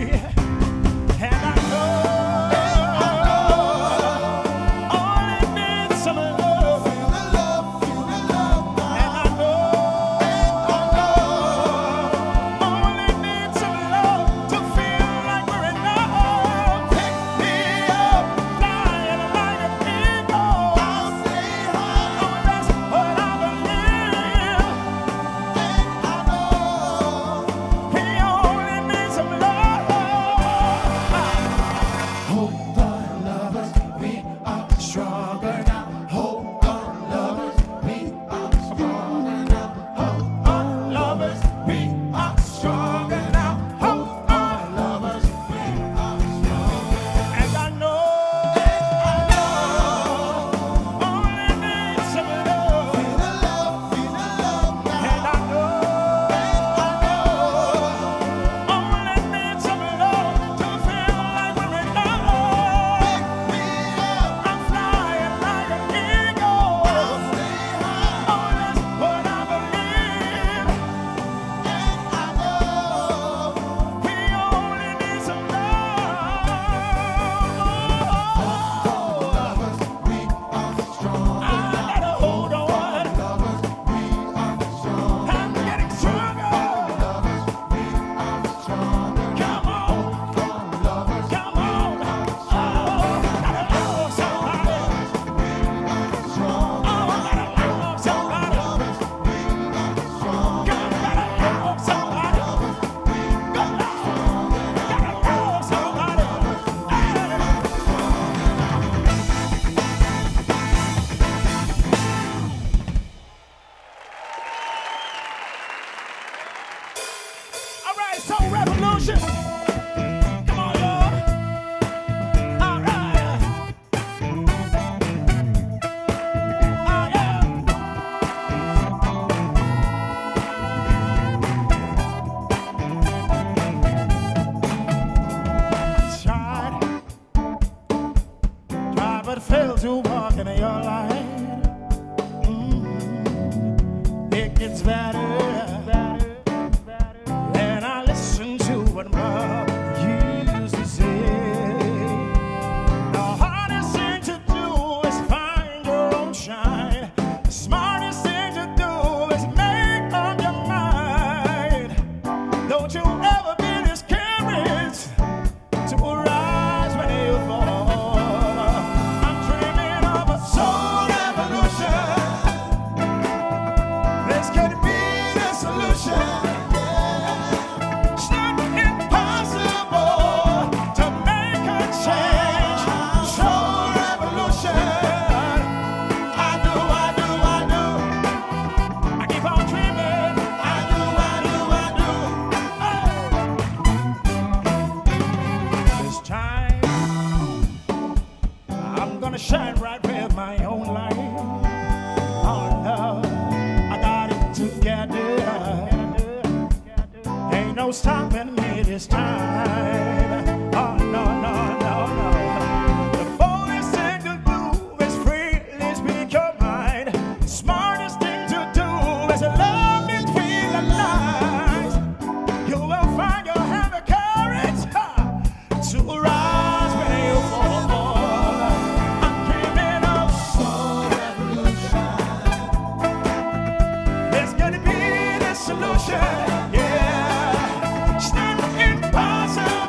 Soul Revolution. Come on, y'all. All right. Oh, yeah. Tried, but failed to walk in your light. It gets better. What Mom used to say. The hardest thing to do is find your own shine. The smartest thing to do is make up your mind. Don't you ever be discouraged to rise when you fall. I'm dreaming of a soul revolution. This could be the solution. Shine right with my own light. Oh no, I got it together. Ain't no stopping me this time. Oh no, no, no, no. The boldest thing to do is freely speak your mind. The smartest thing to do is love between the lines. You will find you'll have the courage to rise when you fall. Solution, yeah, it's not impossible.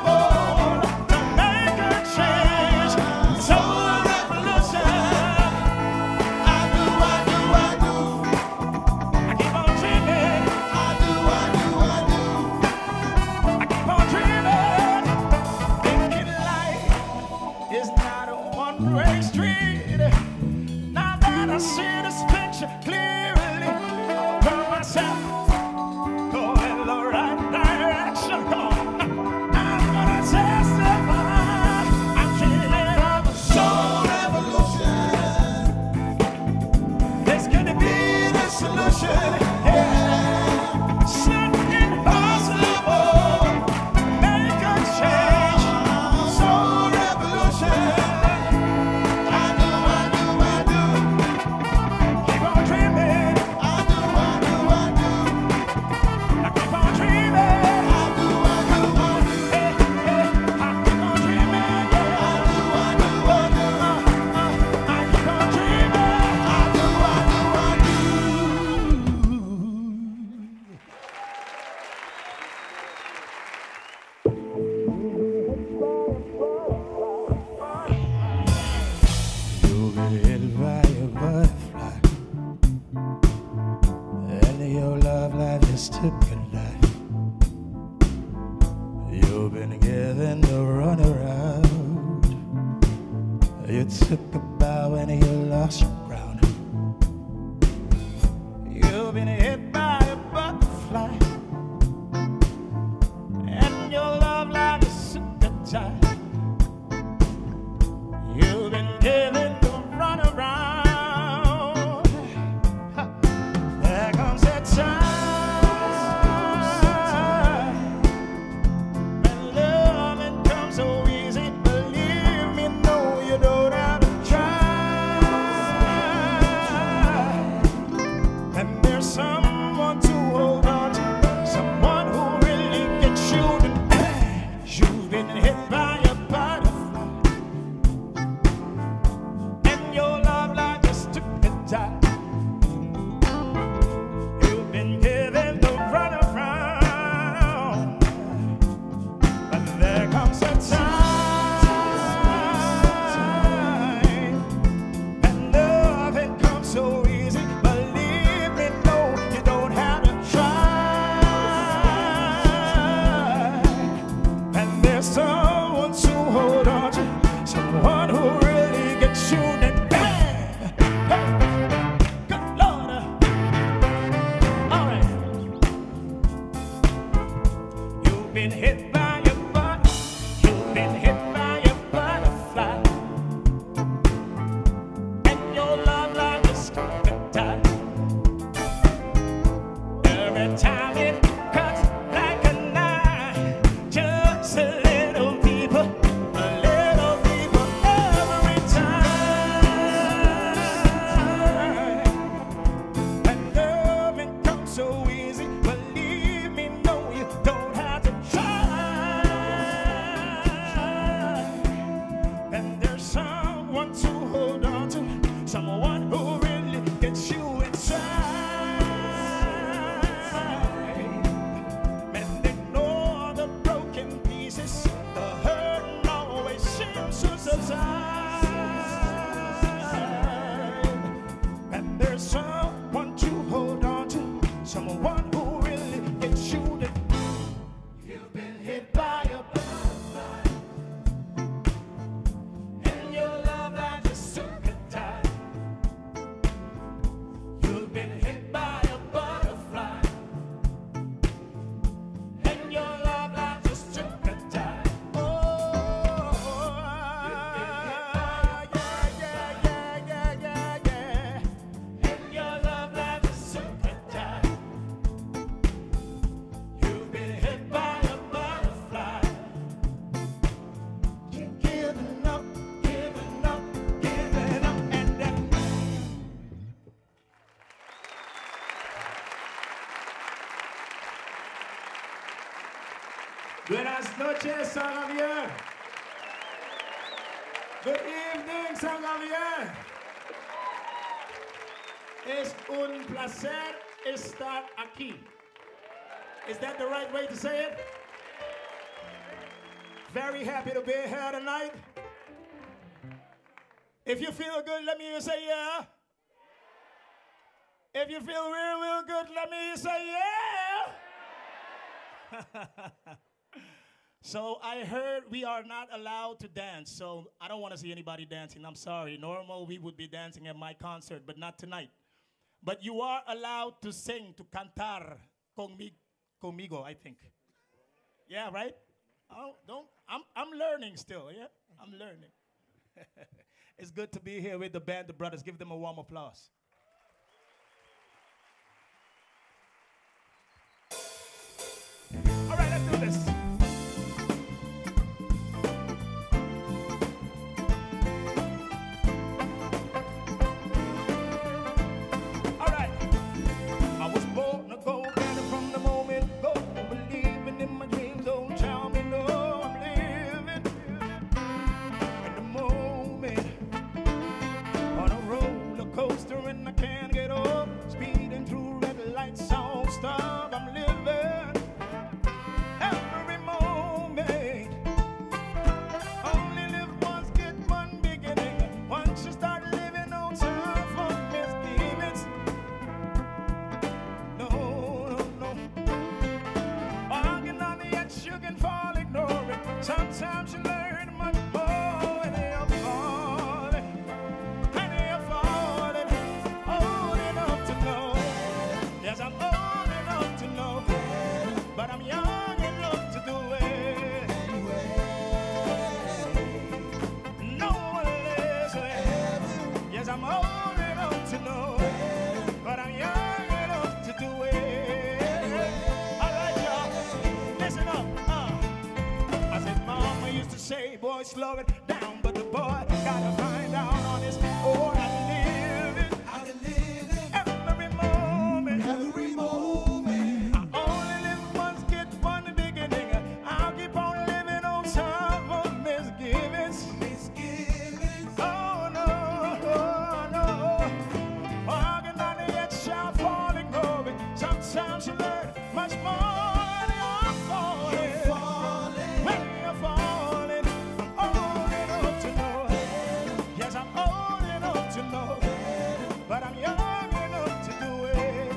been given the runaround. You took a bow and you lost your ground. You've been hit by a butterfly, and your love life is super tight. You've been given the runaround. There comes a time when loving comes so easy. Believe me, no, you don't have to try. And there's someone to hold on to, someone who really gets you to dance. You've been hit by a butterfly, and your love life just took a dive. You've been given the runaround, but there comes a time and nothing comes so easy. Believe me, no, you don't have to try. And there's someone to hold on to, someone who really gets you to dance. Good Lord. All right. You've been hit by a butt. You've been hit by a butterfly, and your love life is cut tight. Every time it cuts like a knife, just a little deeper every time. And loving comes so easy. Believe me, no, you don't have to try. And there's someone to hold on to, someone who really gets you inside. Mending all the broken pieces, the hurt always seems to subside. And there's someone to hold on to, someone who really gets you to. You've been hit by a butterfly, and your love life just took a dive. You've been hit by a butterfly, and your love life just took a dive. Oh, yeah. And your love life just took a dive. You've been hit by a butterfly. You're giving up, and then. Buenas noches, San Javier. Good evening, San Javier. Es un placer estar aquí. Is that the right way to say it? Very happy to be here tonight. If you feel good, let me hear you say yeah. If you feel real, real good, let me hear you say yeah. So I heard we are not allowed to dance, so I don't want to see anybody dancing. I'm sorry. Normal, we would be dancing at my concert, but not tonight. But you are allowed to sing, to cantar conmigo, I think. Yeah, right? Oh, I'm learning still, yeah? I'm learning. It's good to be here with the band, the brothers. Give them a warm applause. All right, let's do this. All right. I was born a go-getter from the moment go, believing in my dreams. Don't tell me no, I'm living in the moment on a roller coaster. say, boy, slow it down. But the boy gotta find out on his own how to live it. How to live it. Every moment. Every moment. I only live once, get one beginning. I'll keep on living on top of misgivings. Misgivings. Oh no, oh no. Walking on the edge, shall falling over. Sometimes you learn much more than you're falling. When you're falling, I'm old enough to know. Yes, I'm old enough to know. But I'm young enough to do it.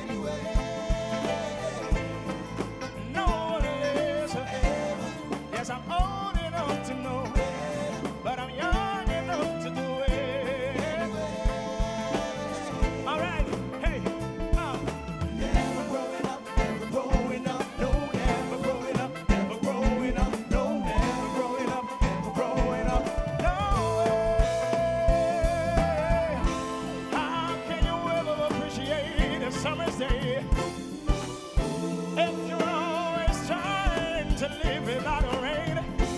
No one is. Yes, I'm old enough to know. But I'm young enough to do it. All right, hey, Never growing up, never growing up. no, never growing up, never growing up, no, never growing up, never growing up, no way. How can you ever appreciate a summer's day if you're always trying to live without a rain?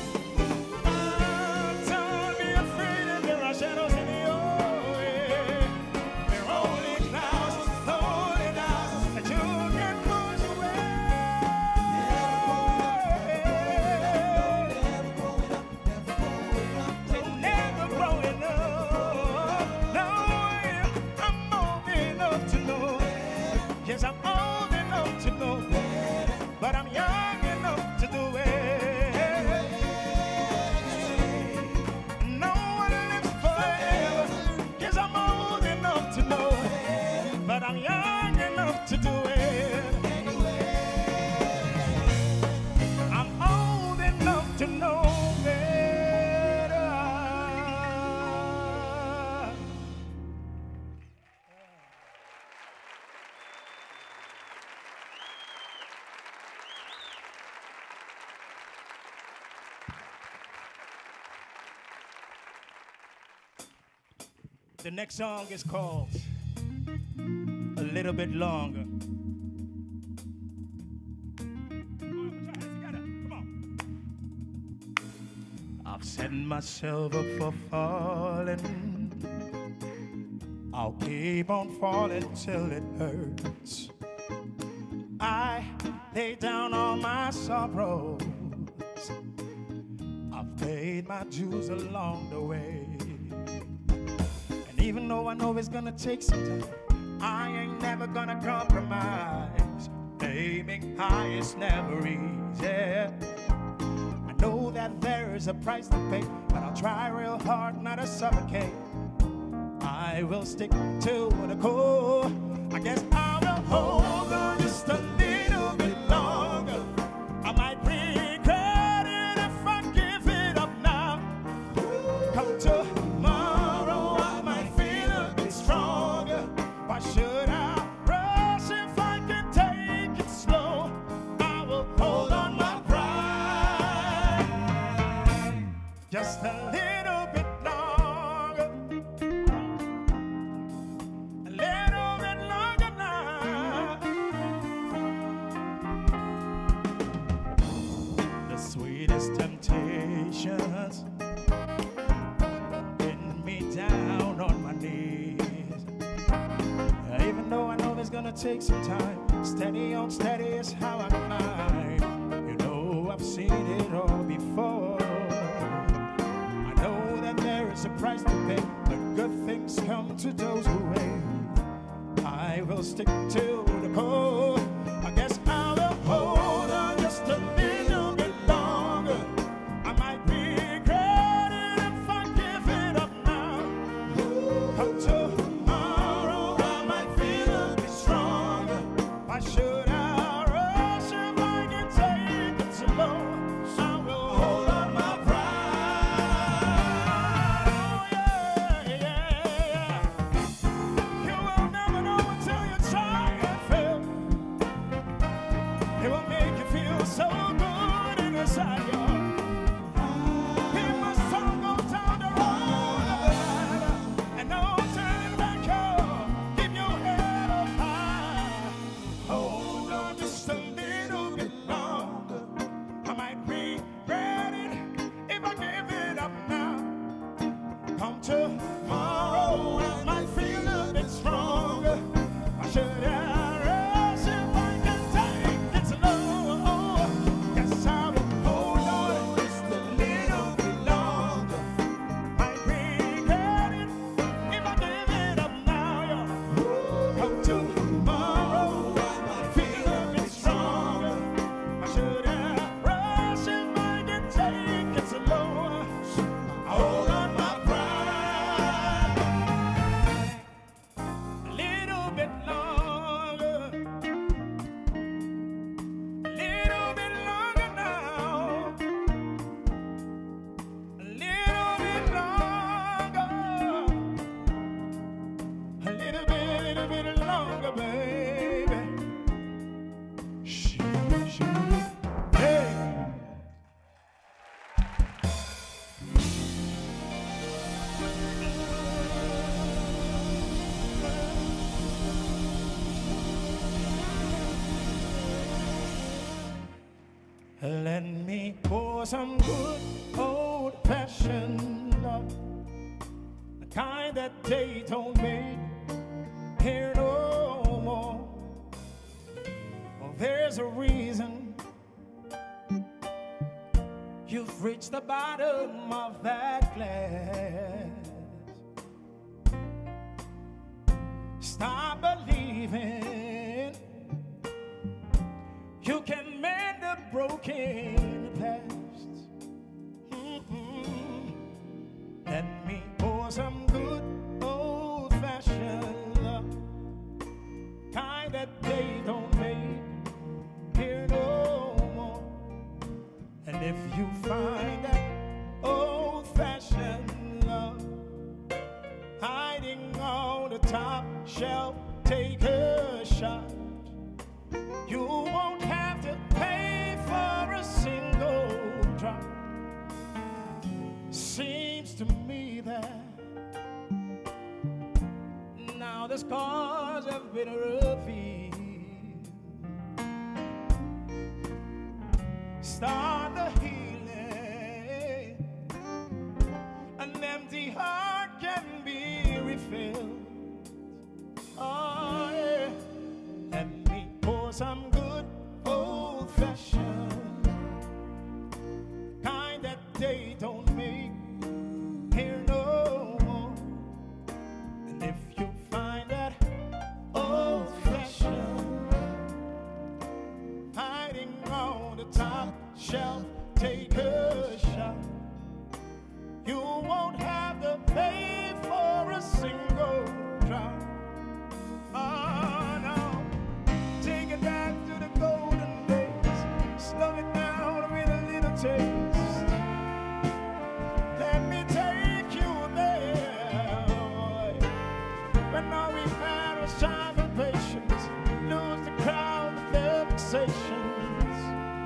Don't be afraid that there are shadows in your way. They're only clouds, lonely clouds that you can push away. Never growing up, never growing up. Never growing up. No, I'm old enough to know. Yes, I'm old enough to know. But I'm young enough to do it. No one lives forever. Yes, I'm old enough to know. But I'm young enough to do it. I'm old enough to know better. The next song is called A Little Bit Longer. I've set myself up for falling. I'll keep on falling till it hurts. I lay down all my sorrows. I've paid my dues along the way. And even though I know it's gonna take some time, I ain't never gonna compromise. Aiming high is never easy. I know that there is a price to pay, but I'll try real hard not to suffocate. I will stick to the core. I guess I will hold on just a little bit longer. I might regret it if I give it up now. Come tomorrow, I might feel a bit stronger. Why should I rush if I can take it slow? I will hold on my pride just a little bit longer. A little bit longer now. The sweetest temptations pin me down on my knees. Even though I know it's gonna take some time, steady on steady is how I climb. You know I've seen it all before. I know that there is a price to pay, but good things come to those who wait. I will stick to the core. I guess I will hold on just a little bit longer. I might regret it if I give it up now. Come tomorrow, I might feel a bit stronger. Why should I rush if I can take it slow? I will hold on my pride. Oh, yeah, yeah, yeah. You will never know until you try and pour some good old-fashioned love, the kind that they don't make here no more. Well, there's a reason you've reached the bottom of that glass. Stop believing you can mend a broken past. Let me pour some good old-fashioned love, kind that they don't make here no more. And if you find that old-fashioned love hiding on the top shelf, take a shot. You won't have to pay for a single drop. Seems to me that now the scars have been revealed. Start the healing. An empty heart can be refilled. Oh yeah. Let me pour some good old-fashioned, kind that they don't make here no more. And if you find that old-fashioned hiding on the top shelf, take a shot. You won't have to pay for a single drop. Oh no, take it back to the golden days, slow it down with a little taste. Let me take you there, when all we had was time and patience, lose the crowd with their fixations.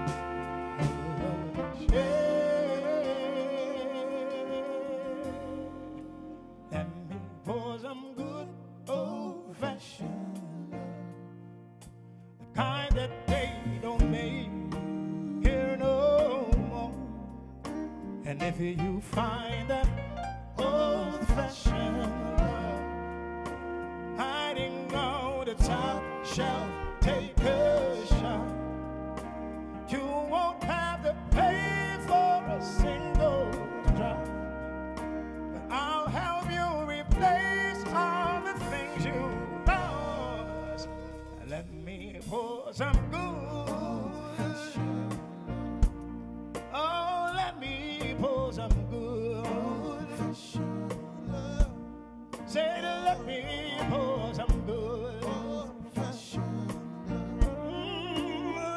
Let me pour some good old-fashioned love, the kind that they don't make here no more. And if you find that old-fashioned love hiding on the top shelf, take a shot. You won't have to pay for a single drop, but I'll help you replace all the things you lost. Let me pour some good. Oh, let me pour some good. Say to let me pour some good.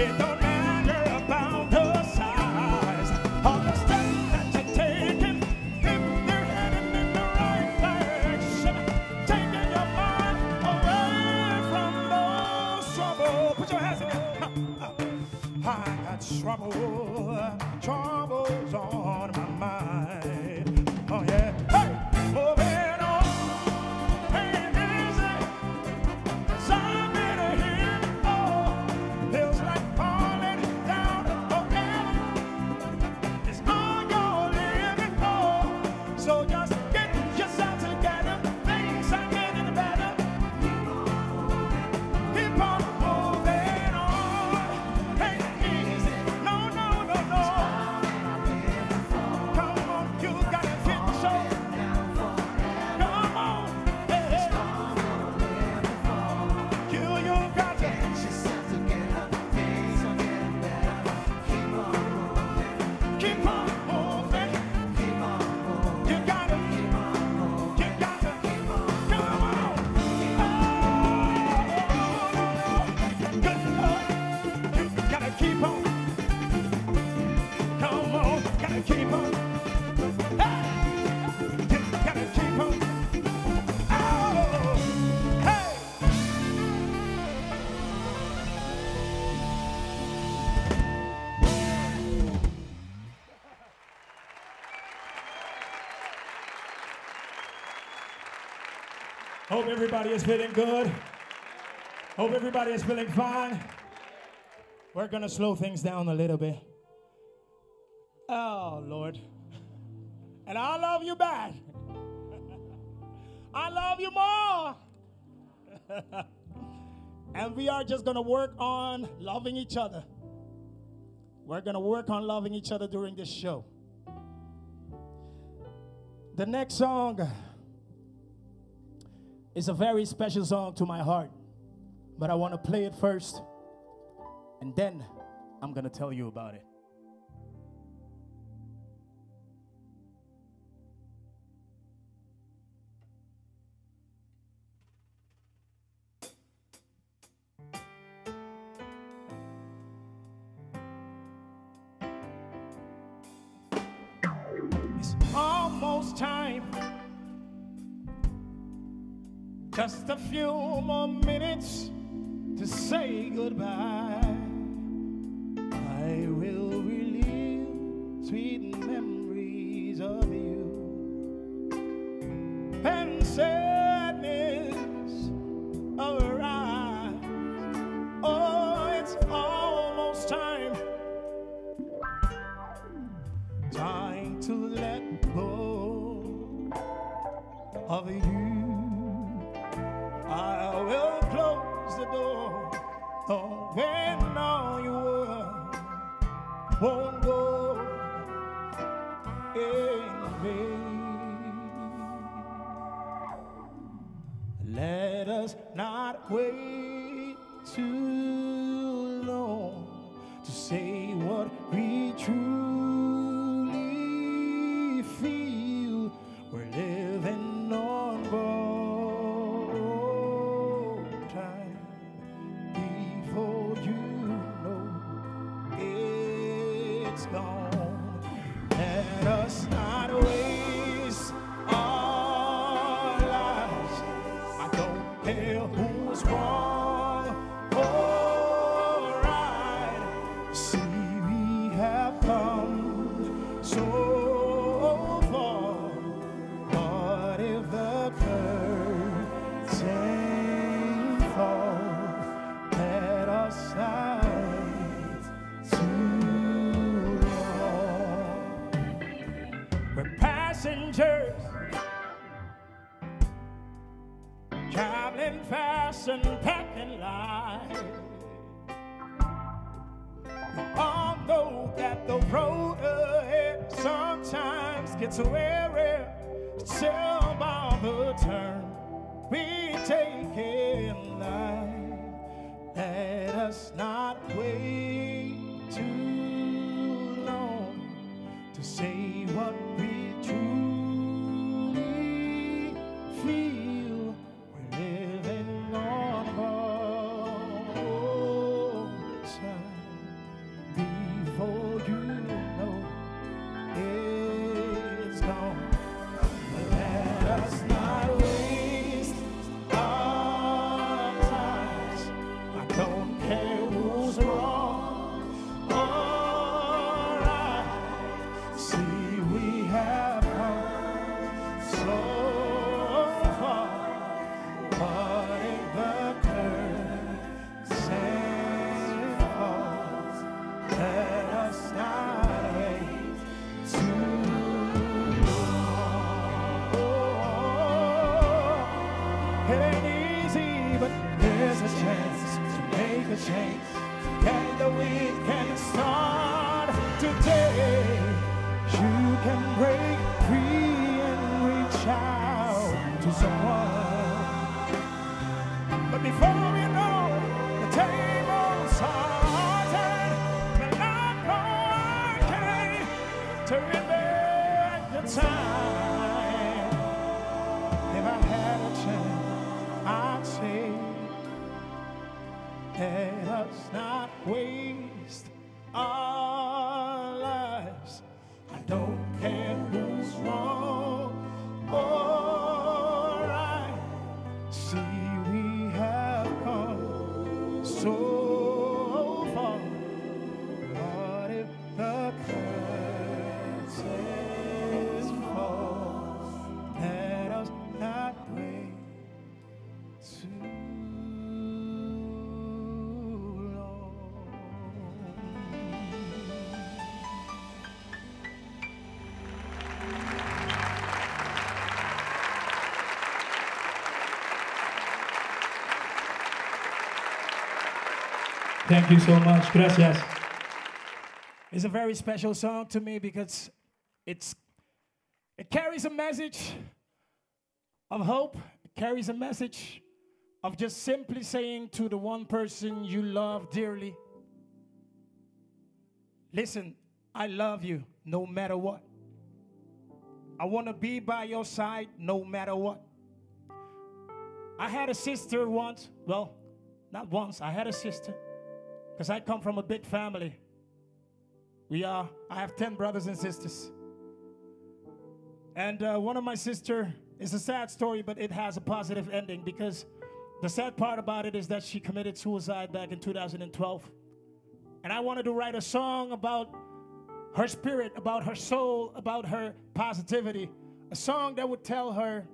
It don't matter about the size of the steps that you're taking. If they're heading in the right direction, taking your mind away from those troubles. Put your hands together. I got troubles on my mind. Oh yeah. Hey, moving on. Ain't easy. 'Cause I've been here. Oh, feels like falling down forever. It's all you're living for. So just get yourself together. Things are getting better. Keep on moving on. Ain't easy. No, no, no, no. Come on, you gotta hit the show. Come on, hey, hey. You got to Get yourself together. Things are getting better. Keep on moving. keep on moving. Keep on moving. You gotta, Keep on moving. you gotta, Keep on come on. Oh, good Lord, you gotta keep on. Come on, gotta keep on. Hey, you gotta keep on. Oh, hey. Hope everybody is feeling good. Hope everybody is feeling fine. We're gonna slow things down a little bit. Oh, Lord. And I love you back. I love you more. And we are just gonna work on loving each other. We're gonna work on loving each other during this show. The next song is a very special song to my heart, but I want to play it first, and then I'm going to tell you about it. It's almost time. Just a few more minutes to say goodbye. I will relive sweet memories of you and sadness arise. Oh, it's almost time to let go of you. I will close the door, when all your world won't go in vain. Let us not wait too long to say what we truly feel. We're living on borrowed time. Before you know it's gone, let us not waste our lives. I don't care who's wrong or right. See, we have come so far. What if the curtain falls? Let us hide too long. We're passengers, traveling fast and packing light. We all know that the road ahead sometimes gets weary. Still by the turn we take in life. Let us not wait too long to say what we truly feel. We're living on borrowed time. It ain't easy, but there's a chance to make a change. And the week can start today. You can break free and reach out to someone. But before we know, the table's haunted. The night came, turning back the time. If I had a chance, I'd say, let us not waste our lives. I don't care who's wrong or right. See, we have come so far. But if the curtains fall, let us not wait too long. Thank you so much. Gracias. It's a very special song to me because it carries a message of hope. It carries a message of just simply saying to the one person you love dearly, listen, I love you no matter what. I want to be by your side no matter what. I had a sister once. Well, not once. I had a sister because I come from a big family. I have 10 brothers and sisters. And one of my sister, it's a sad story, but it has a positive ending because the sad part about it is that she committed suicide back in 2012. And I wanted to write a song about her spirit, about her soul, about her positivity. A song that would tell her,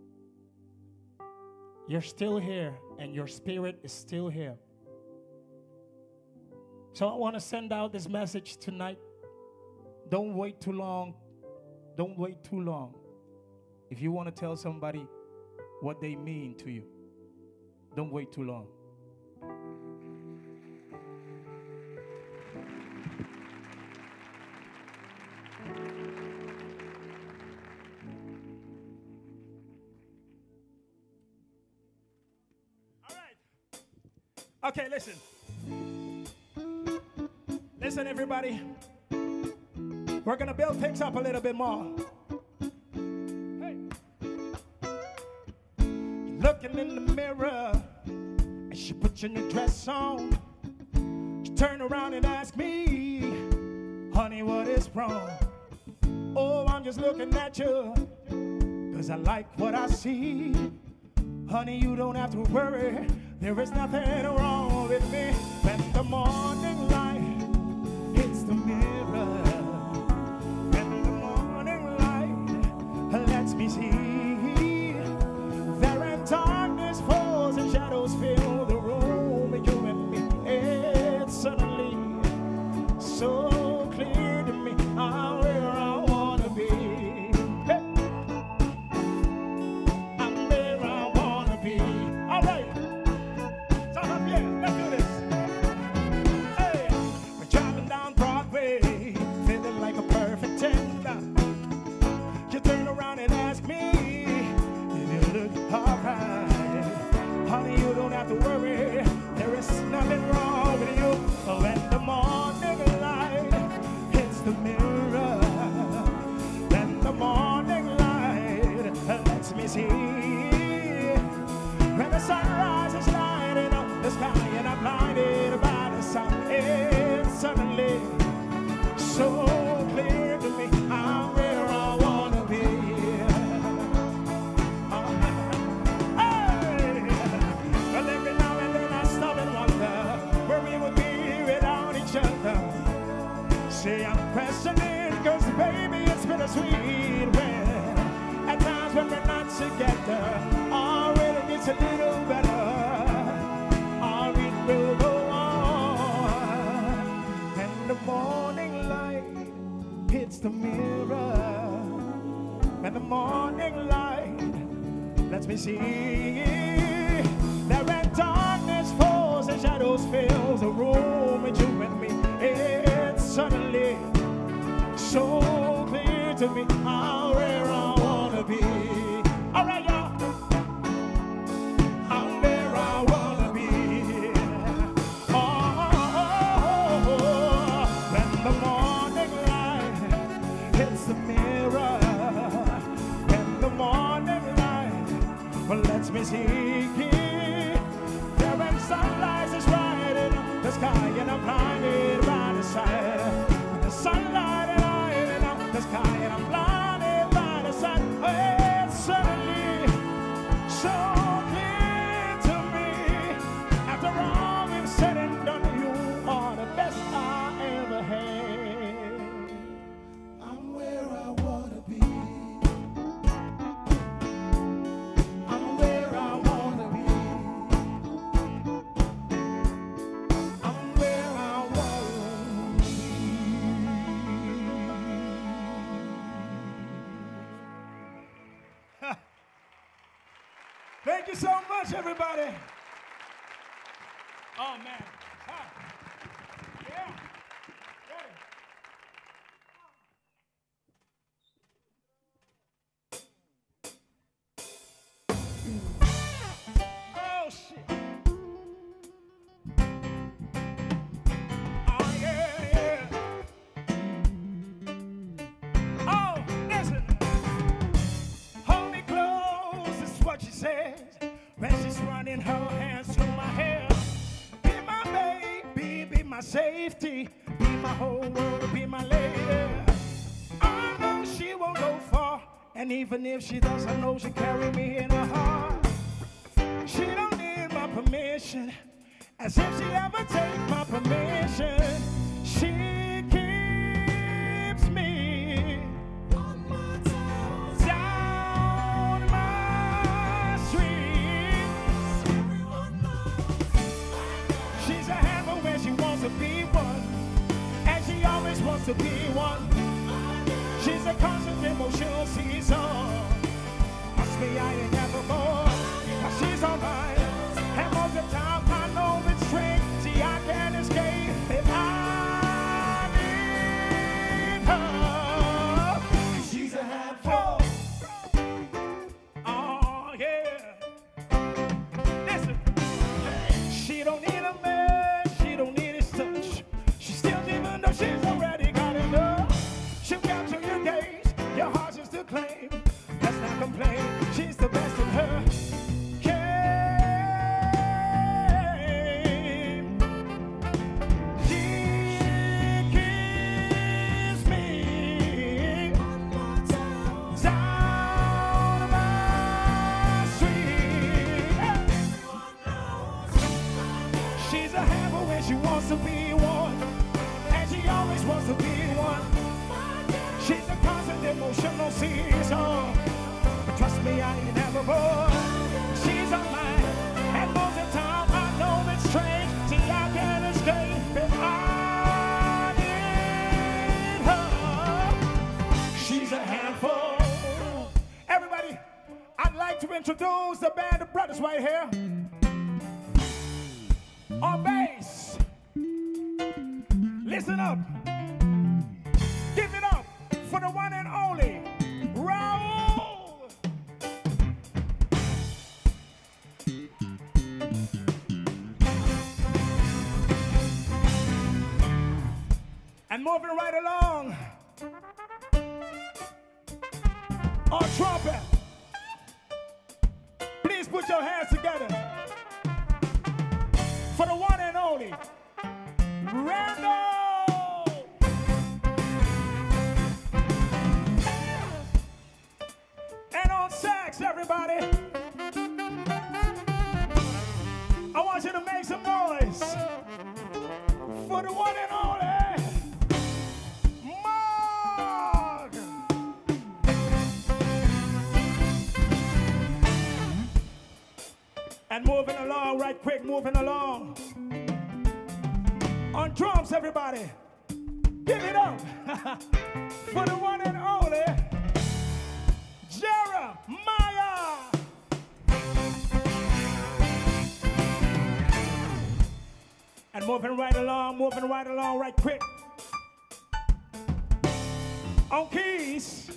you're still here and your spirit is still here. So I want to send out this message tonight. Don't wait too long. Don't wait too long. If you want to tell somebody what they mean to you, don't wait too long. All right. Okay, listen. Listen, everybody. We're going to build things up a little bit more. Hey. You're looking in the mirror as you put your new dress on. You turn around and ask me, honey, what is wrong? Oh, I'm just looking at you because I like what I see. Honey, you don't have to worry. There is nothing wrong with me. When the morning light hits the mirror, when the morning light lets me see, there in darkness falls and shadows fill the room, and you and me, it's suddenly so clear to me, I'm where I wanna be. Hey. I'm where I wanna be. All right. So up here, let's do this. Hey, we're driving down Broadway, feeling like a perfect 10. You turn around and ask me if you look alright. Honey, you don't have to worry. There is nothing wrong with you. When the morning light hits the mirror, when the morning light lets me see, when the sunrise is lighting up the sky and I'm blinded by the sun, it's suddenly so clear to me, I'm where I wanna be. Hey! Well, every now and then I stop and wonder where we would be without each other. Say I'm questioning, cause baby it's bittersweet when at times when we're not together, already gets a little better. Our it will go on. And the morning light hits the mirror. When the morning light Let me see. There when darkness falls and shadows fills the room with you and me, it's suddenly so clear to me how where I wanna be. All right, y'all. I'm where I wanna be. Oh, when the morning light hits the mirror, when the morning light lets me see. There when sunlight is right in the sky and I'm blinded by the sight. The sunlight and light up the sky and I'm blinded by the sun. It's suddenly so clear to me. After all we've said and done, you are the best I ever had. I'm where I wanna be. I'm where I wanna be. I'm where I wanna be. Thank you so much, everybody. Oh, man. Huh. Yeah. Ready. Oh, shit. Oh, yeah, yeah. Oh, listen. Hold me close, is what she says when she's running her hands through my hair. Be my baby, be my safety, be my whole world, be my lady. I know she won't go far, and even if she does, I know she'll carry me in her heart. She don't need my permission, as if she ever take my permission. She keeps me down my street. She's a handful when she wants to be one, and she always wants to be one. She's a constant emotional season. Must be I ain't never more. But she's alright, and most of the time I know it's straight. See, I can't escape if I need her. She's a handful. Oh yeah. Listen, she don't need a man, she don't need his touch. She still even though she's already got enough. She'll capture your gaze, your heart is to claim. Let's not complain, she's the best in her game. She keeps me down my street. She's a handful when she wants to be one, and she always wants to be one. She's a constant emotional season, but trust me, I ain't never bored. She's on mine, and most of the time I know it's strange. See, I can't escape if I need her. She's a handful. Everybody, I'd like to introduce the band of brothers right here. On bass, listen up. Give it up for the one and only Raul. And moving right along on trumpet, please put your hands together for the one and only Randall. And on sax, everybody, I want you to make some noise for the one and only Mark. And moving along, right quick, moving along. On drums, everybody, give it up for the one and only Jeremiah And moving right along right quick. On keys,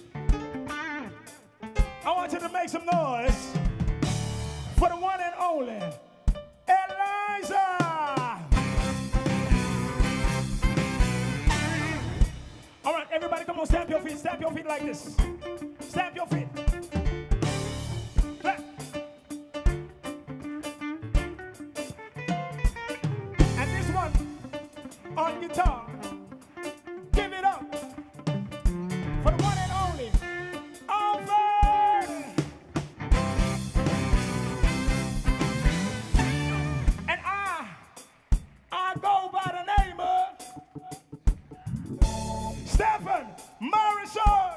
I want you to make some noise for the one and only Eliza. All right, everybody, come on, stamp your feet like this. Stamp your feet. Clap. And this one on guitar. Give it up for the one and only Alfred. And I go by the name of Stephen Morrison.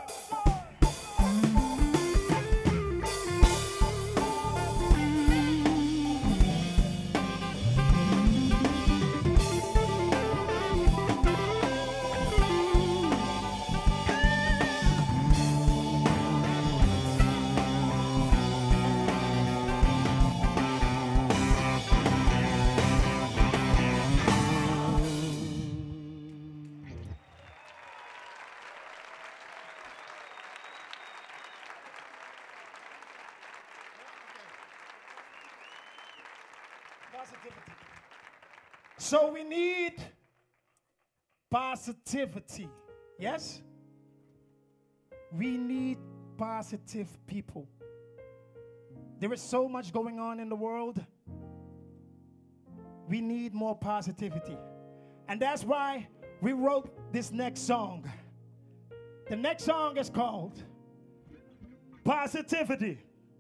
Positivity. So we need positivity. Yes? We need positive people. There is so much going on in the world. We need more positivity. And that's why we wrote this next song. The next song is called Positivity.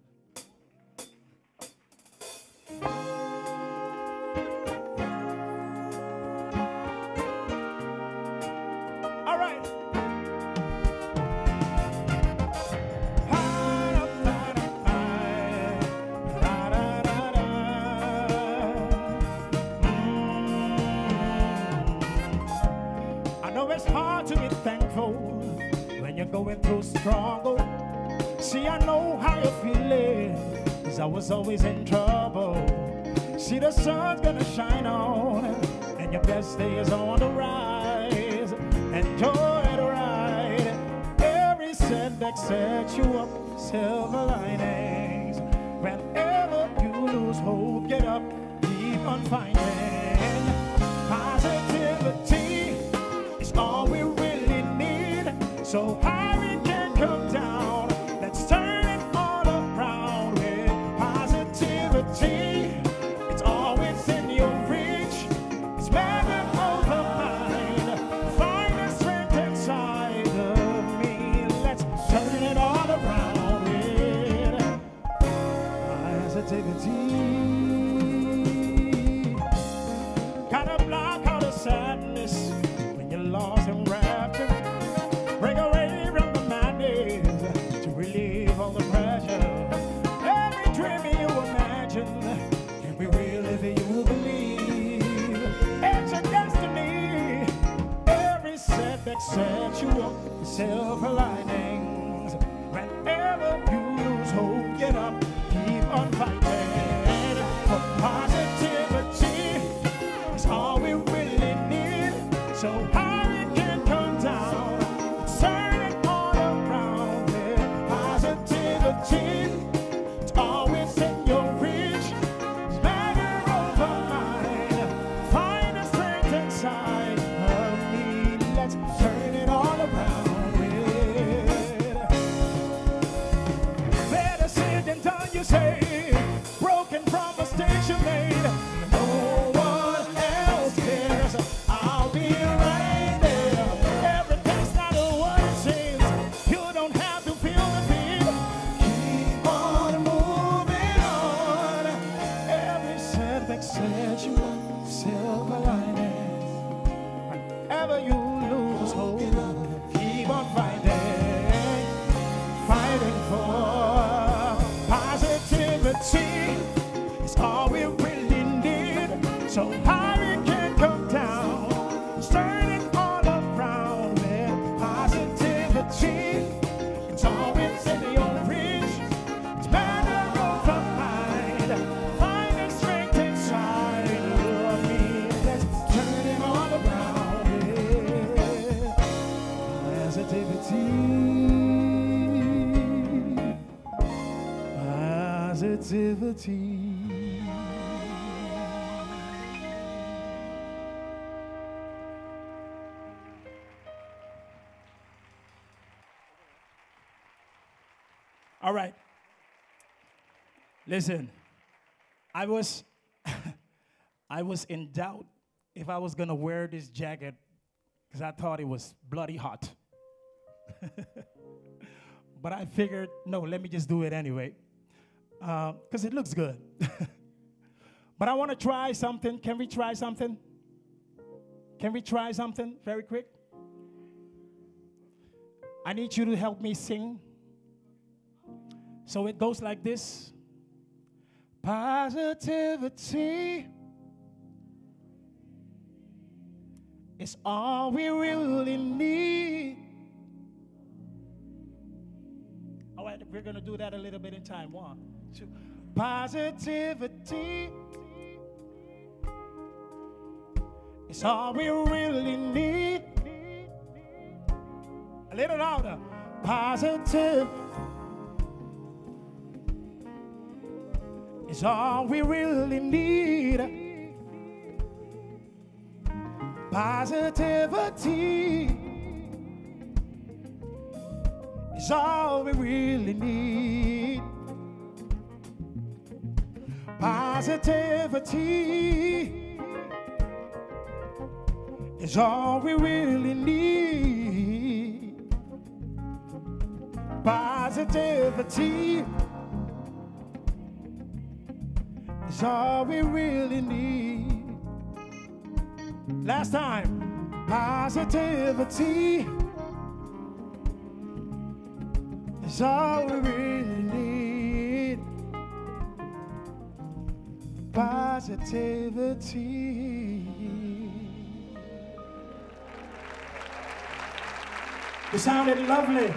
Going through struggle. See, I know how you're feeling, 'cause I was always in trouble. See, the sun's gonna shine on, and your best day is on the rise. Enjoy the ride. Every setback sets you up, silver linings. Whenever you lose hope, get up, keep on fighting. Positivity is all we really need. So high we can come down. Let's turn it all around with positivity. It's always in your reach. It's better over mine. Find the strength inside of me. Let's turn it all around with positivity. Gotta block out the sadness when you're lost in rapture. Break away from the madness to relieve all the pressure. Every dream you imagine can be real if you believe. It's your destiny. Every setback sets you up for silver linings. Whenever you lose hope, get up, keep on fighting. For positivity is all we really need. So high we can come down. Turn it all around with positivity. It's always in your reach. It's better over mine. Find the strength inside of me. Let's turn it all around with better said than done, you say. Broken promise you made. No one else cares. I'll be right there. Everything's not what it seems. You don't have to feel the beat. Keep on moving on. Every setback sets you up, silver lining. Whenever you lose hope, keep on fighting. Fighting for positivity. It's all we really need. So high we can come down. Turn it all around with positivity. It's always in your reach. It's better over mine. Find the strength inside of me. Let's positivity. All right. Listen, I was I was in doubt if I was gonna wear this jacket because I thought it was bloody hot. But I figured, no, let me just do it anyway, because it looks good. But I want to try something. Can we try something? Can we try something very quick? I need you to help me sing. So it goes like this. Positivity is all we really need. All right, we're going to do that a little bit in time. 1, 2. Positivity is all we really need. A little louder. Positive is all we really need. Positivity is all we really need. Positivity is all we really need. Positivity is all we really need. Last time. Positivity is all we really need. Positivity. You sounded lovely.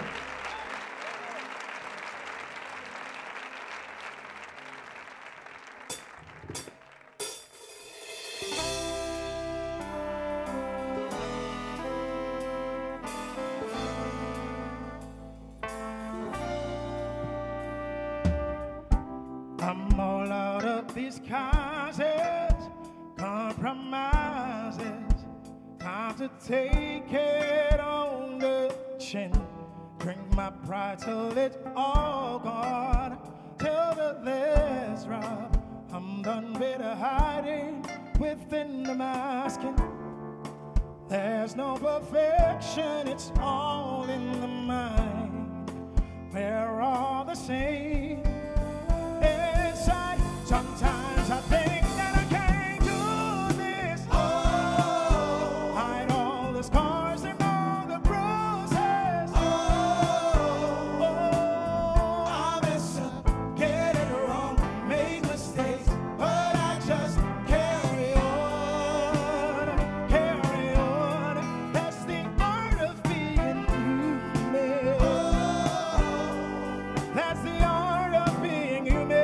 I'm all out of these causes, compromises. Time to take it on the chin. Drink my pride till it's all gone, till the last drop. I'm done with the hiding within the masking. There's no perfection, it's all in the mind. We're all the same. Inside, sometimes I think that I can't do this. Oh, hide all the scars and all the bruises. Oh, I mess up, get it wrong, make mistakes, but I just carry on, carry on. That's the art of being human. That's the art of being human.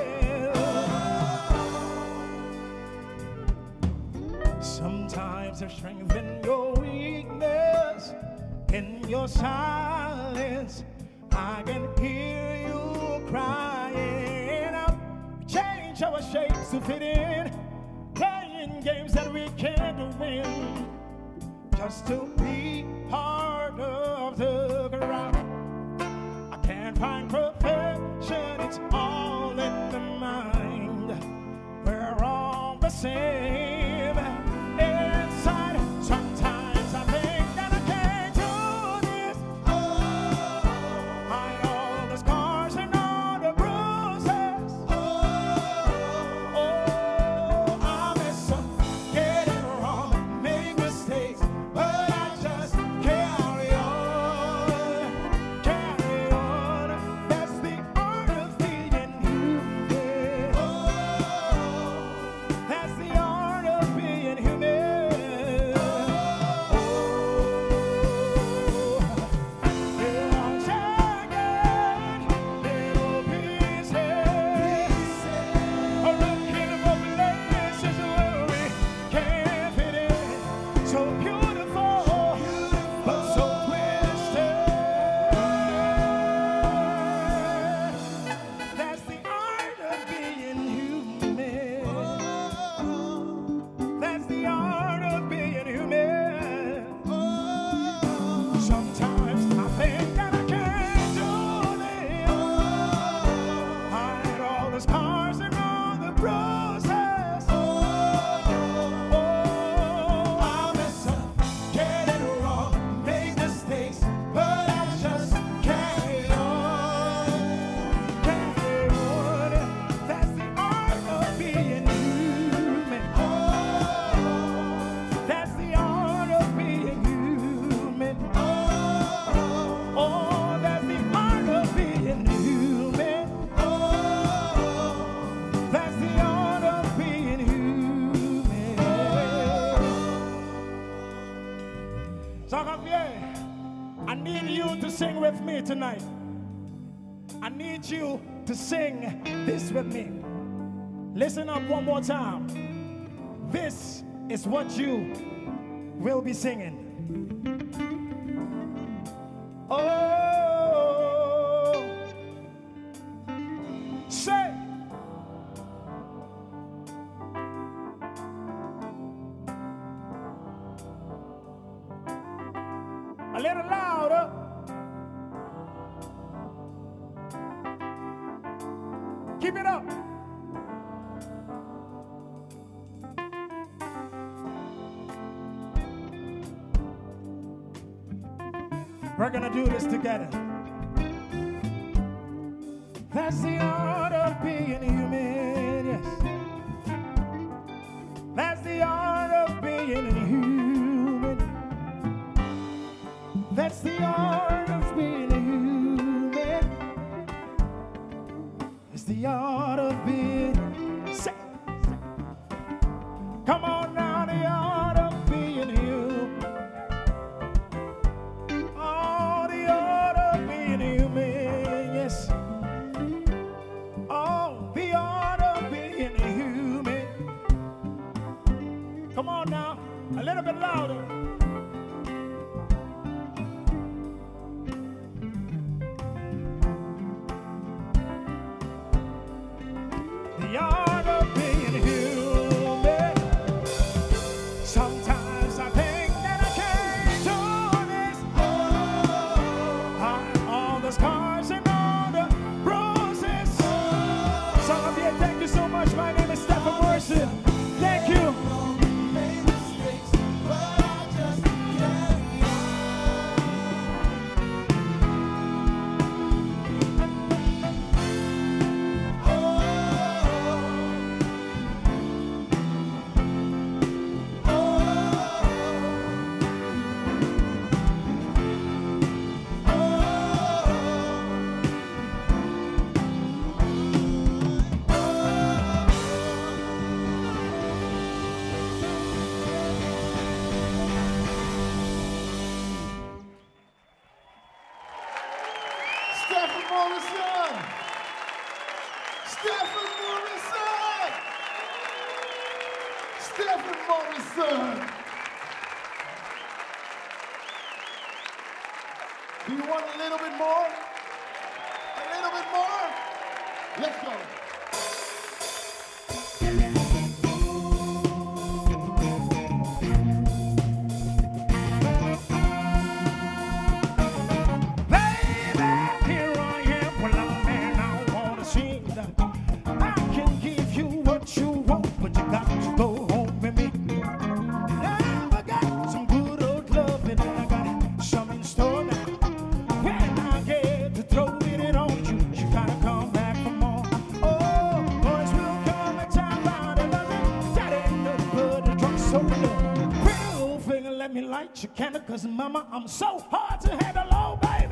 Sometimes there's strength in your weakness, in your silence. I can hear you crying out. Change our shapes to fit in, playing games that we can't win, just to be part of the crowd. I can't find perfection, it's all in the mind. We're all the same. Inside, sometimes I think that I can't do this. Oh, hide all the scars and all the bruises. Oh, I mess up, get it wrong, make mistakes, but I just carry on, carry on. That's bruises. I mess up, get it wrong, make mistakes, but I just carry on. Carry on. That's the art of being human. That's the art of being human. Oh, that's the art of being human. That's the art of being human. So, Javier, I need you to sing with me tonight. I need you to sing this with me. Listen up one more time. This is what you will be singing. Oh, say. A little louder. Keep it up. We're gonna do this together. That's the art of being human, yes. That's the art of being human. That's the art of being human. It's the art of being sick. Come on now, the art of being human. Oh, the art of being human, yes. Oh, the art of being human. Come on now, a little bit louder. The art of being human. Sometimes I think that I can't do this. All the scars and all the bruises. Some of you, thank you so much. My name is Stephen Morrison. Thank you. Make mistakes, but I just carry on. Stephen Morrison! Stephen Morrison! Stephen Morrison! Do you want a little bit more? A little bit more? Let's go. Baby, here I am. Well, I'm a man, I wanna sing. I can give you what you want, but you got to go home with me. Now I got some good old love and I got some in store now. When I get to throw it on you, you gotta come back for more. Oh, boys will come and time out and love it. That ain't no good to drunk so good. Real finger, let me light your candle, cause mama, I'm so hard to handle, oh baby.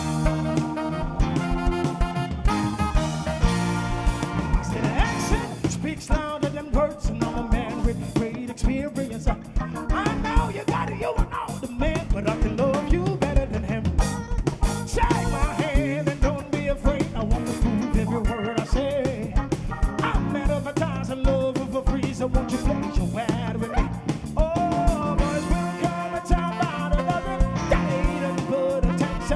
I said action speaks louder than words, and I'm a man with great experience. I know you got it, you are not the man, but I can love you better than him. Take my hand and don't be afraid. I want to prove every word I say. I'm mad of a thousand love of a freeze. I want you to play your wad with me. Oh, boys will come and time out another. That ain't a good attention.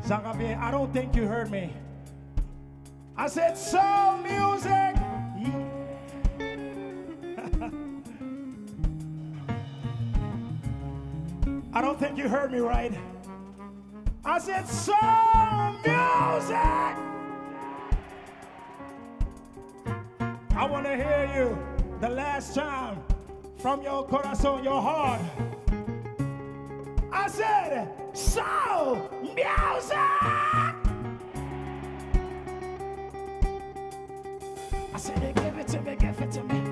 Zagabe, I don't think you heard me. I said soul music. I don't think you heard me right. I said soul music. I want to hear you the last time from your corazón, your heart. I said soul music. I said give it to me, give it to me.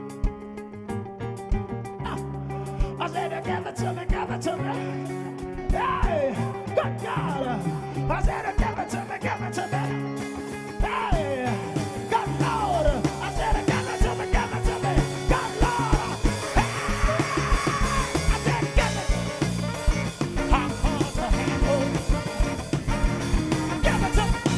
I said give it to me, give it to me. Hey, good God. I said give it to me, give it to me. Hey, good Lord. I said give it to me, give it to me. Good Lord. Hey, I said give it. I'm on the handle. Give it to me.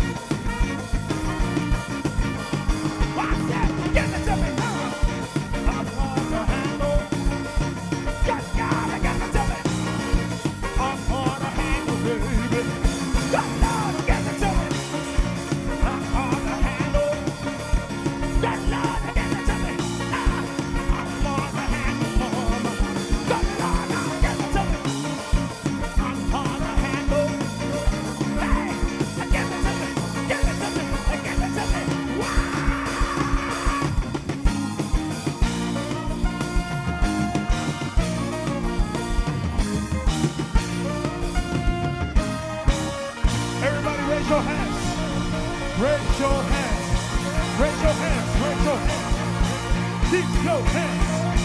I said give it to me. I'm on the handle. Good God, give it to me. I'm on the handle, baby. Good Lord, give it to me. I'm on the handle. Good Lord, give it to me. I'm on the handle, mama. Good Lord, give it to me. I'm on the handle. Hey, give it to me. Give it to me. Give it to me. Wow. Everybody raise your hands. Raise your hands. Raise your hands. Raise your hands. Keep your hands.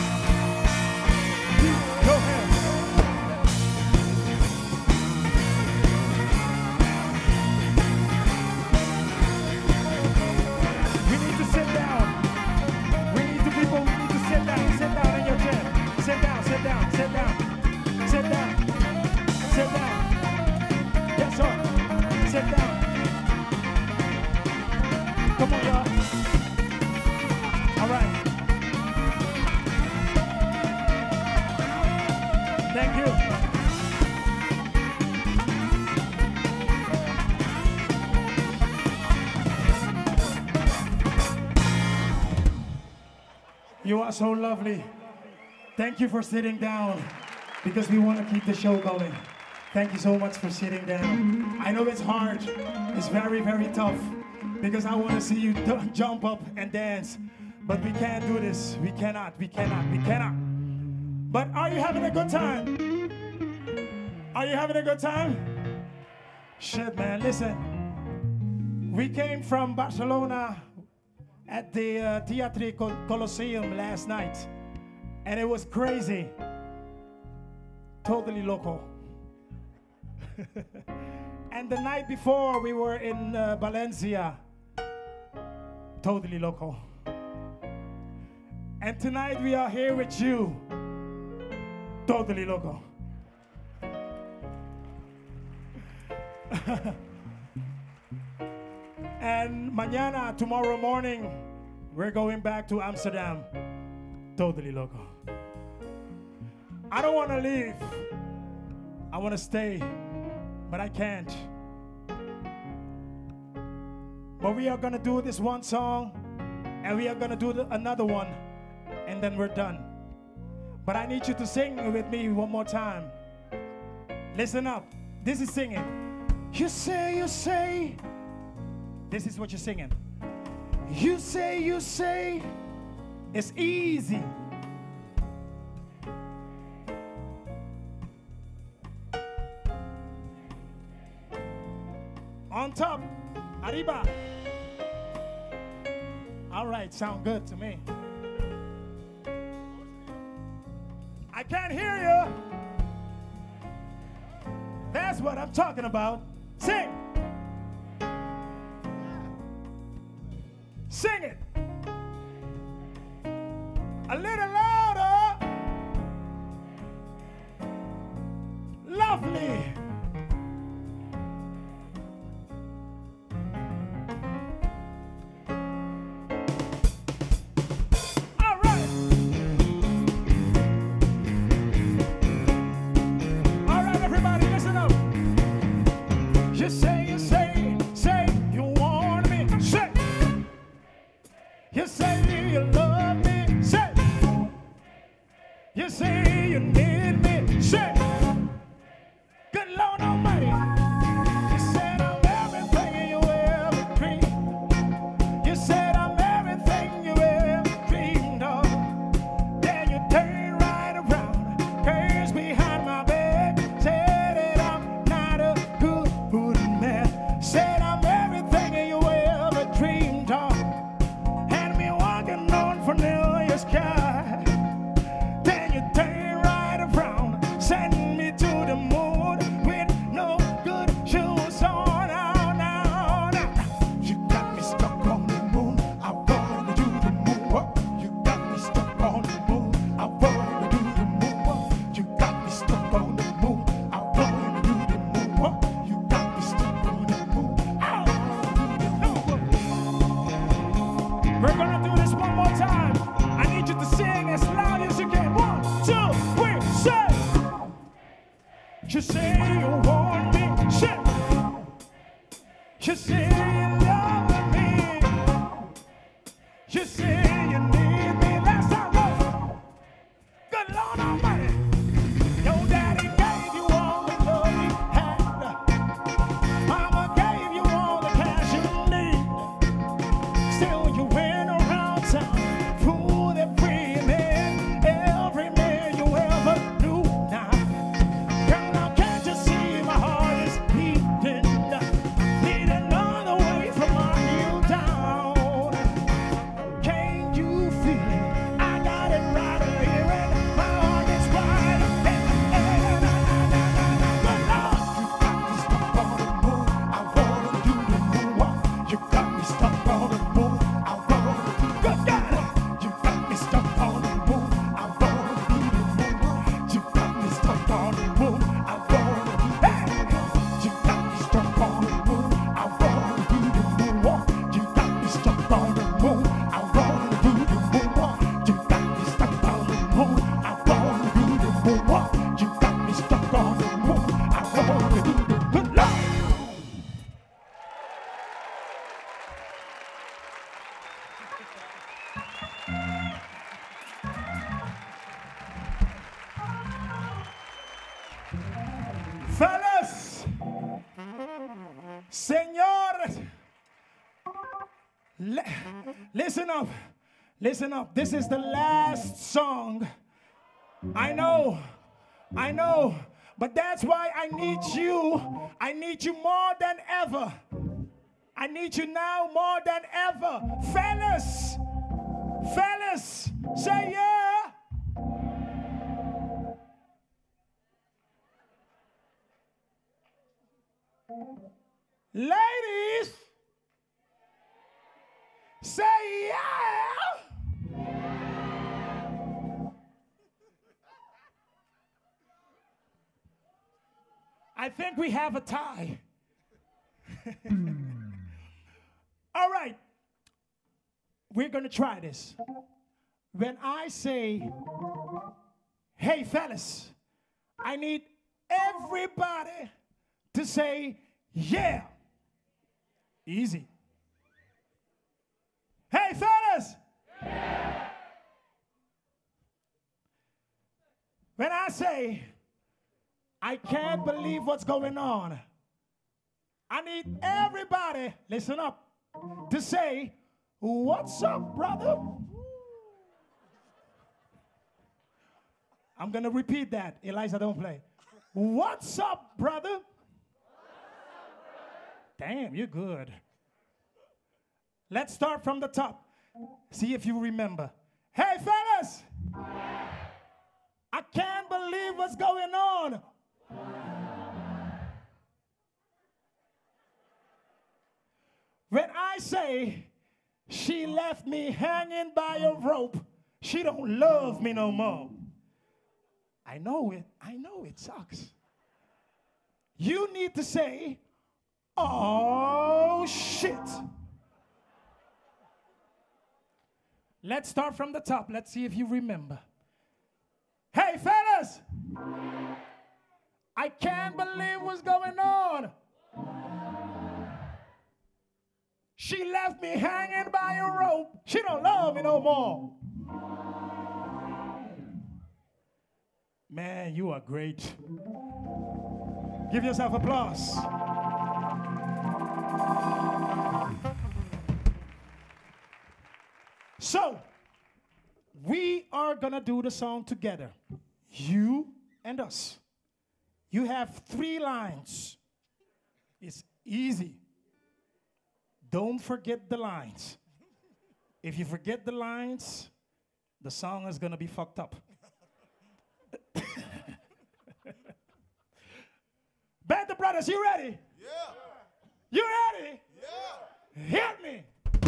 Keep your hands. We need to sit down. We need to people. We need to sit down. Sit down in your chair. Sit down. Sit down. Sit down. Sit down. Sit down. Yes, sir. Sit down. Come on, y'all. All right. Thank you. You are so lovely. Thank you for sitting down because we want to keep the show going. Thank you so much for sitting down. I know it's hard. It's very, very tough because I want to see you jump up and dance. But we can't do this. We cannot. We cannot. We cannot. But are you having a good time? Are you having a good time? Shit, man. Listen. We came from Barcelona at the Teatro Colosseum last night. And it was crazy. Totally local. And the night before we were in Valencia, totally local. And tonight we are here with you, totally local. And mañana, tomorrow morning, we're going back to Amsterdam, totally local. I don't want to leave. I want to stay. But I can't. But we are going to do this one song, and we are going to do another one, and then we're done. But I need you to sing with me one more time. Listen up. This is singing. You say, this is what you're singing. You say, it's easy. On top, arriba. All right, sound good to me. I can't hear you. That's what I'm talking about. Sing. Sing it. A little louder. Lovely. Fellas, señores, listen up. Listen up. This is the last song. I know, but that's why I need you. I need you more than ever. I need you now more than ever. Fellas, say yeah. Ladies, say yeah. I think we have a tie. All right. We're going to try this. When I say, hey, fellas, I need everybody to say, yeah. Easy. Hey, fellas. Yeah. When I say, I can't believe what's going on, I need everybody, listen up, to say, what's up, brother? I'm going to repeat that. Eliza, don't play. What's up, brother? Damn, you're good. Let's start from the top. See if you remember. Hey, fellas. I can't believe what's going on. When I say she left me hanging by a rope, she don't love me no more. I know it sucks. You need to say, oh, shit. Let's start from the top. Let's see if you remember. Hey, fellas. I can't believe what's going on. She left me hanging by a rope. She don't love me no more. Man, you are great. Give yourself applause. So, we are gonna do the song together. You and us. You have 3 lines. It's easy. Don't forget the lines. If you forget the lines, the song is gonna be fucked up. Band of Brothers, you ready? Yeah. You ready? Yeah. Hit me.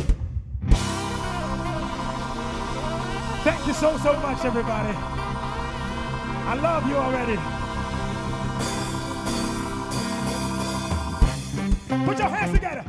Thank you so much, everybody. I love you already. Put your hands together.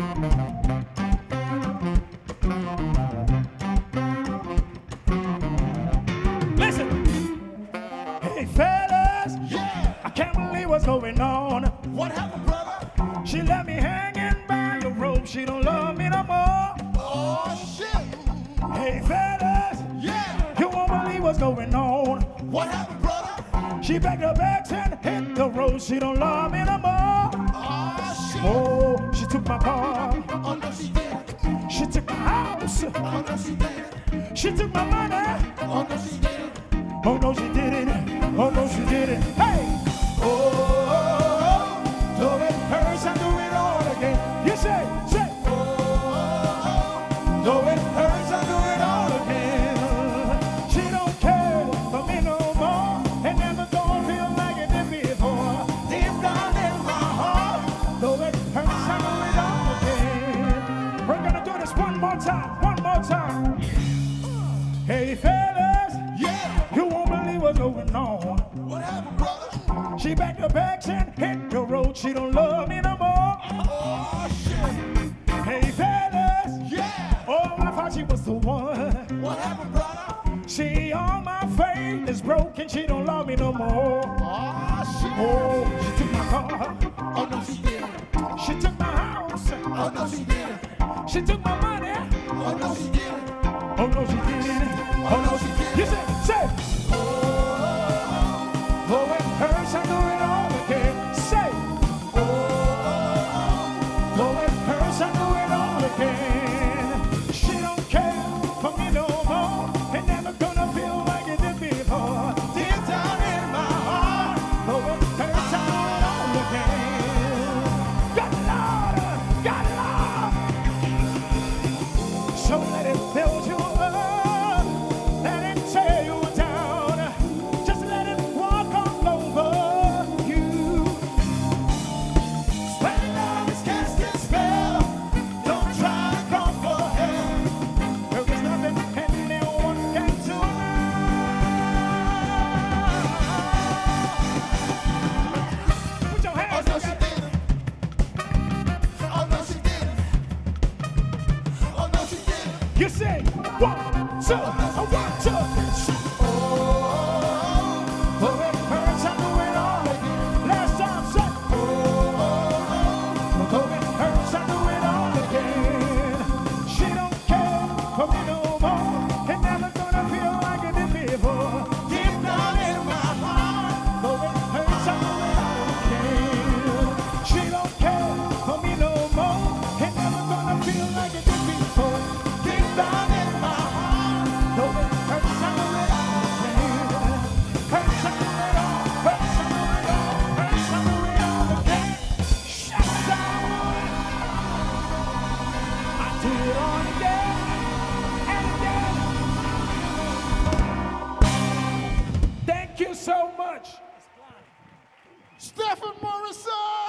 Listen. Hey, fellas. Yeah. I can't believe what's going on. What happened, brother? She left me hanging by a rope. She don't love me no more. Oh, shit. Hey, fellas. Yeah. You won't believe what's going on. What happened, brother? She packed her bags and hit the road. She don't love me no more. Oh, shit. Oh, she took my car. Oh, no, she didn't. She took my house. Oh, no, she didn't. She took my money. Oh, no, she didn't. Oh, no, she didn't. Oh, no, she didn't. Hey! Oh, though it hurts, I do it all again. You say, though it hurts, I do it all again. She don't care for me no more. And never gonna feel like it did before. Deep down in my heart, though it hurts, I do it all again. We're gonna do this one more time. Hey, fellas. Yeah. You won't believe what's going on. What happened, brother? She backed her bags and hit the road. She don't love me no more. Oh, shit. Hey, fellas. Yeah. Oh, I thought she was the one. What happened, brother? See, all my faith is broken. She don't love me no more. Oh, shit. Oh, she took my car. Oh, no, she didn't. She took my house. Oh, no, she didn't. She took my money. Oh, no, she didn't. Oh, no, she didn't. Oh, no, she didn't. You say. Oh, it hurts, I do it all again. I want to. Oh, it hurts, I do it all again. Last time, say, oh, it hurts, I do it all again. She don't care for me no more. It never gonna feel like it did before. Deep down in my heart, oh, it hurts, I do it all again. She don't care for me no more. It never gonna feel like it did before. Deep down in my heart, oh, it hurts, I do it all again. Hurts, I do it all. Hurts, I do it all. Hurts, I do it all again. Shuts down. I do it all again and again. Thank you so much. Stephen Morrison!